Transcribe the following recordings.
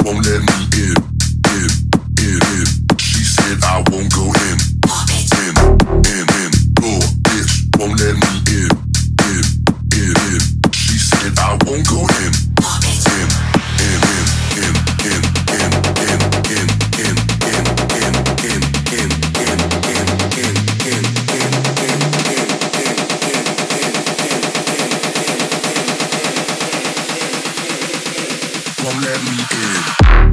won't let me in. She said I won't go in. Oh, bitch, won't let me in. She said I won't go in. Won't let me in.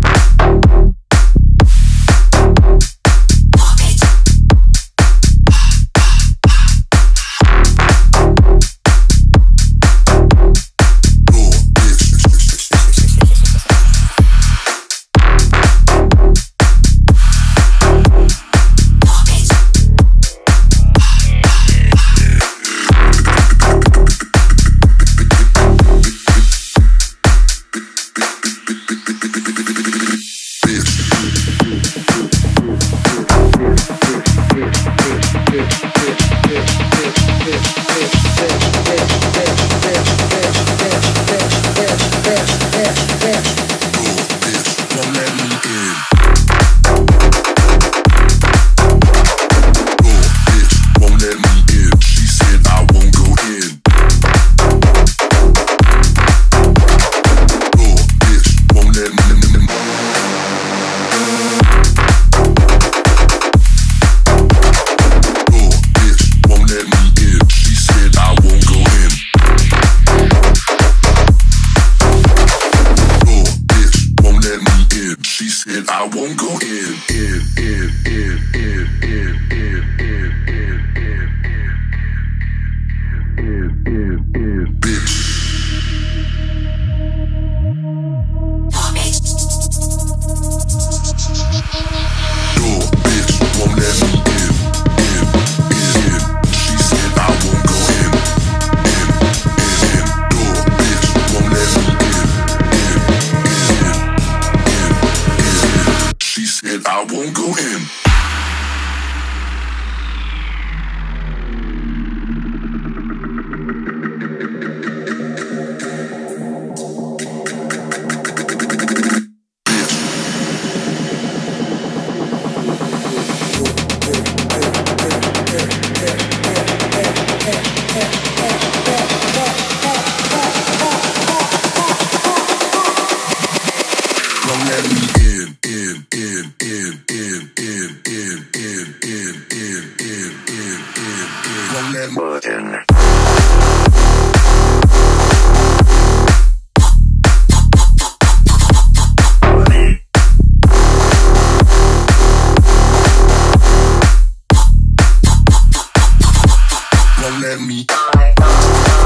I won't go in. Bitch. Door, bitch, won't let me in. She said I won't go in. Door, bitch, won't let me in. She said I won't go in. Don't let me in. Don't let me in. Don't let me.